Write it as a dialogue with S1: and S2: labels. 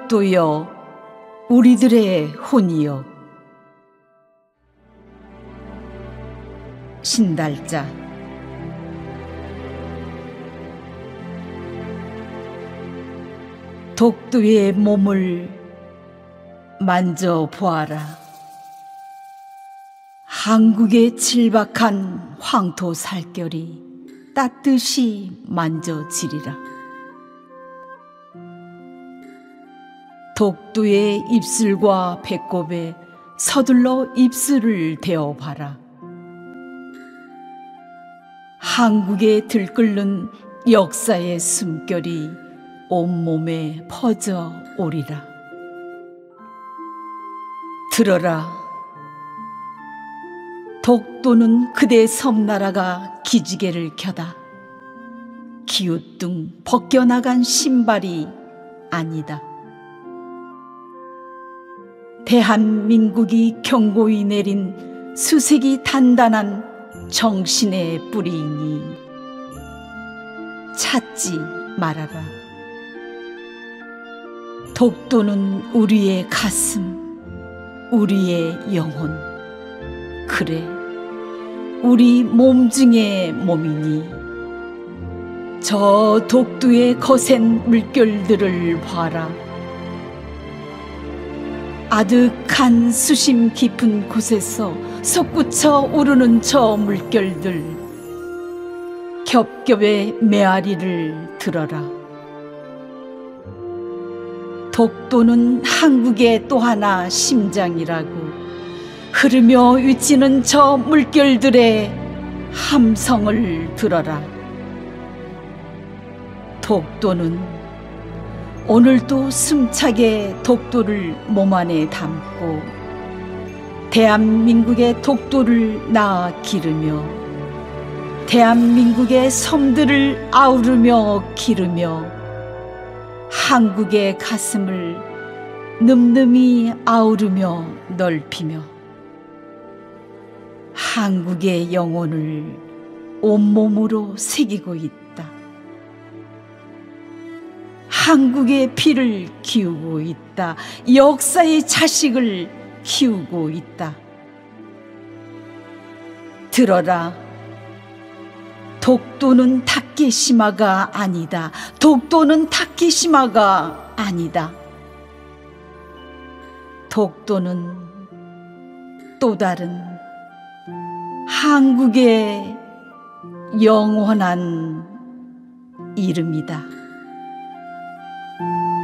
S1: 독도여 우리들의 혼이여. 신달자. 독도의 몸을 만져보아라. 한국의 칠박한 황토 살결이 따뜻이 만져지리라. 독도의 입술과 배꼽에 서둘러 입술을 대어봐라. 한국에 들끓는 역사의 숨결이 온몸에 퍼져 오리라. 들어라. 독도는 그대 섬나라가 기지개를 켜다 기우뚱 벗겨나간 신발이 아니다. 대한민국이 견고히 내린 수색이 단단한 정신의 뿌리이니 찾지 말아라. 독도는 우리의 가슴, 우리의 영혼, 그래 우리 몸 중의 몸이니 저 독도의 거센 물결들을 봐라. 아득한 수심 깊은 곳에서 솟구쳐 오르는 저 물결들, 겹겹의 메아리를 들어라. 독도는 한국의 또 하나 심장이라고 흐르며 위치는 저 물결들의 함성을 들어라. 독도는 오늘도 숨차게 독도를 몸 안에 담고 대한민국의 독도를 낳아 기르며 대한민국의 섬들을 아우르며 기르며 한국의 가슴을 늠름히 아우르며 넓히며 한국의 영혼을 온몸으로 새기고 있다. 한국의 피를 키우고 있다. 역사의 자식을 키우고 있다. 들어라. 독도는 다케시마가 아니다. 독도는 다케시마가 아니다. 독도는 또 다른 한국의 영원한 이름이다.